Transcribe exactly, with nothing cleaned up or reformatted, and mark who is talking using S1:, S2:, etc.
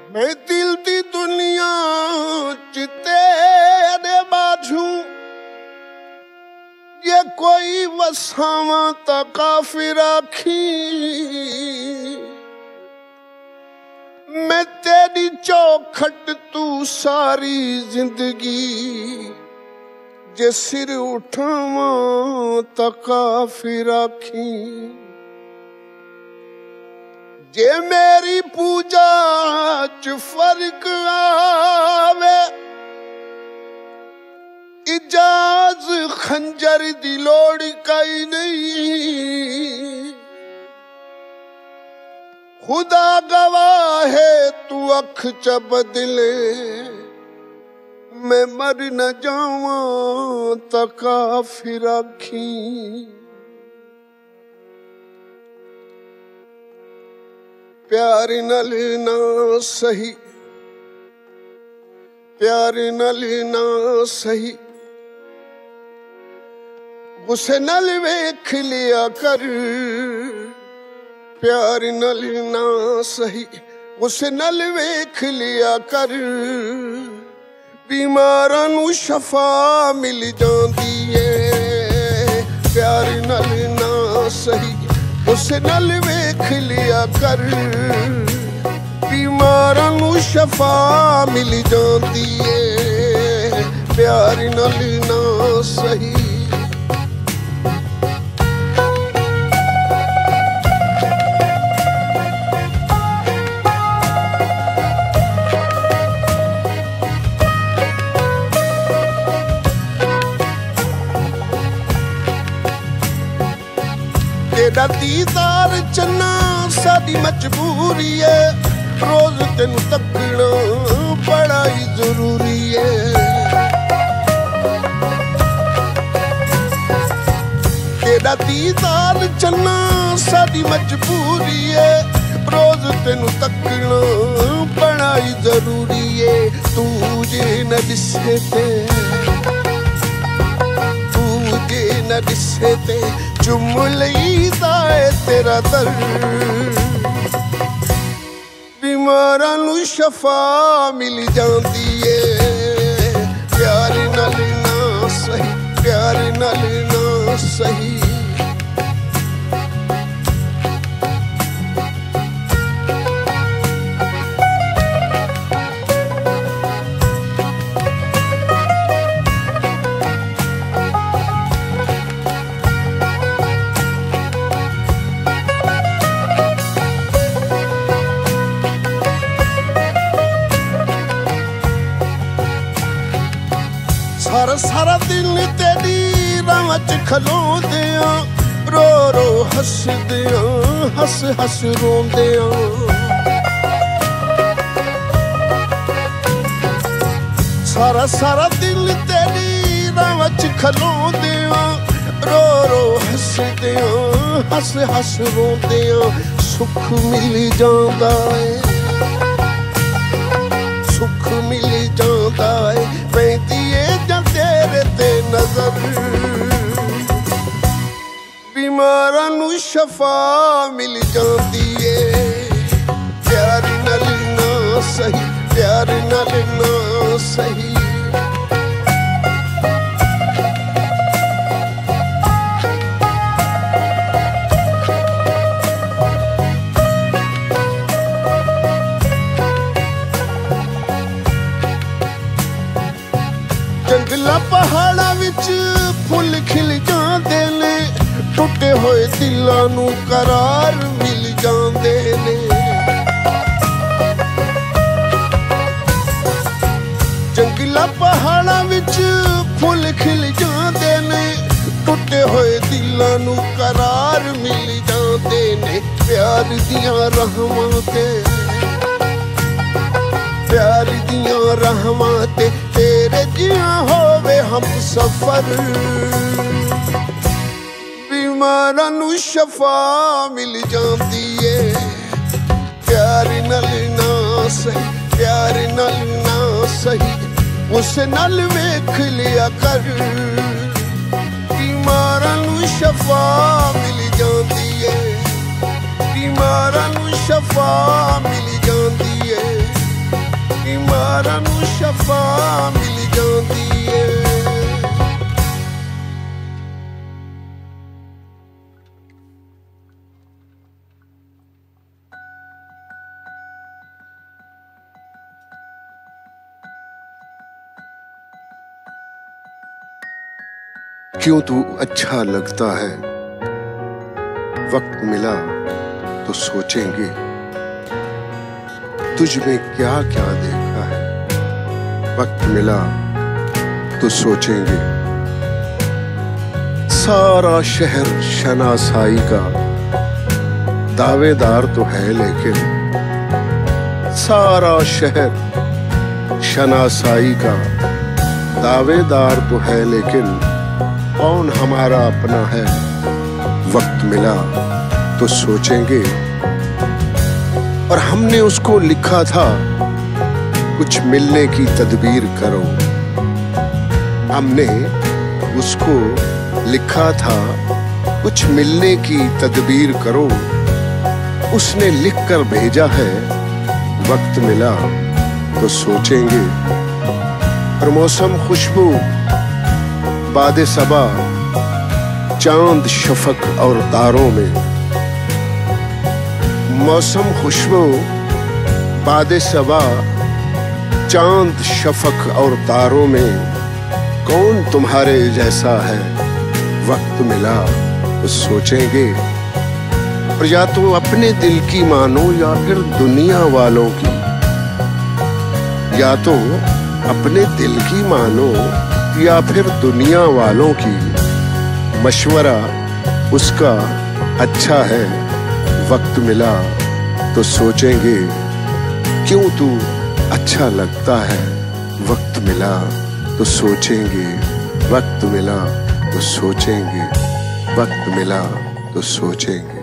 S1: मैं दिल दी दुनिया च तेरे बाजू ये कोई वसावा ता काफिर आखी। मैं तेरी चौखट तू सारी जिंदगी जे सिर उठावा ता काफिर आखी। जे मेरी पूजा च फर्क आवे इजाज खंजर दी लोड़ कई नहीं। खुदा गवाह है तू अख च बदले मैं मर न जावा ता काफिर आखी। प्यार नल ना सही प्यार नल ना सही गुस्से नल वेख लिया कर। प्यार नल ना सही गुस्से नल वेख लिया कर। बीमारां नू शफा मिल जांदी है। प्यार नल ना सही गुस्से नल वेख लिया कर। बीमारां नू शफा मिल जांदी है। प्यार नल ना सही तेरा दीदार चन्ना साडी मजबूरी है। रोज तेनू तकना बड़ा ही जरूरी है। तेरा दीदार चन्ना साडी मजबूरी है। रोज तेनू तकना बड़ा ही जरूरी है। तू जे न दिसे ते न दिसे ते चुम लईदा है तेरा दर। बीमारां नू शफा मिल जांदी है। प्यार नल ना सही प्यार नल ना सही सारा सारा दिन तेरी राह च खलोंदे आ। रो रो हसदे आ हस हस रोंदे आ। सारा सारा दिन तेरी राह च खलोंदे आ। रो रो हसदे आ हस हस रोंदे आ। सुख मिल जांदा है सुख मिल जांदा है। पैंदी तेरे ते नजर बीमारां नू शफा मिल जांदी है। प्यार नल ना सही प्यार नल ना सही जंगला पहाड़ा विच फुल खिल जांदे ने। टुटे होए दिलां नू करार मिल जांदे ने। जंगला पहाड़ा विच फुल खिल जांदे ने। टुटे होए दिलां नू करार मिल जांदे ने। प्यार दियां रहमां ते प्यार दियां रहमां ते तेरे जियां होवे हम सफर। बीमारां नू शफा मिल जांदी है। प्यार नल ना सही प्यार नल ना सही उस नल वेख लिया कर। बीमारां नू शफा मिल जांदी है। बीमारां नू शफा मिल जांदी है। बीमारां नूं शफा मिल जांदी है। क्यों तू अच्छा लगता है, वक्त मिला तो सोचेंगे, तुझ में क्या क्या देखा है। वक्त मिला तो सोचेंगे, सारा शहर शनासाई का दावेदार तो है, लेकिन सारा शहर शनासाई का दावेदार तो है, लेकिन कौन हमारा अपना है। वक्त मिला तो सोचेंगे, और हमने उसको लिखा था, कुछ मिलने की तदबीर करो। हमने उसको लिखा था, कुछ मिलने की तदबीर करो। उसने लिख कर भेजा है, वक्त मिला तो सोचेंगे। और मौसम खुशबू बादे सबा, चांद शफक और तारों में। मौसम खुशबू बादे सबा, चांद शफक और तारों में। कौन तुम्हारे जैसा है, वक्त मिला तो सोचेंगे। और या तो अपने दिल की मानो या फिर दुनिया वालों की। या तो अपने दिल की मानो या फिर दुनिया वालों की। मशवरा उसका अच्छा है, वक्त मिला तो सोचेंगे। क्यों तू अच्छा लगता है, वक्त मिला तो सोचेंगे। वक्त मिला तो सोचेंगे, वक्त मिला तो सोचेंगे।